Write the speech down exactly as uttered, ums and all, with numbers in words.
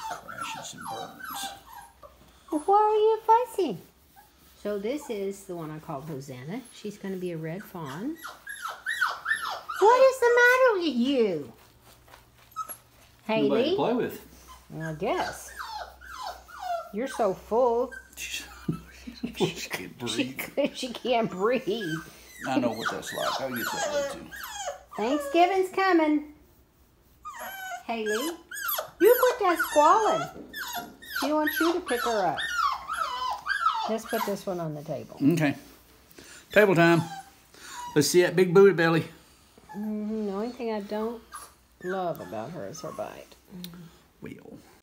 Crashes and burns. Well, why are you fussing? So this is the one I called Hosanna. She's going to be a red fawn. What is the matter with you? Haley? Nobody to play with. Well, I guess. You're so full. she can't breathe. She, she can't breathe. I know what that's like. I get that way too. Thanksgiving's coming. Haley, you quit that squalling. She wants you to pick her up. Let's put this one on the table. Okay. Table time. Let's see that big booty belly. Mm-hmm. The only thing I don't love about her is her bite. Mm-hmm. Well.